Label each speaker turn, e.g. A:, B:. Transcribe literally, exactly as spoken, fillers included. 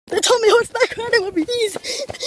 A: They told me horseback riding would be easy.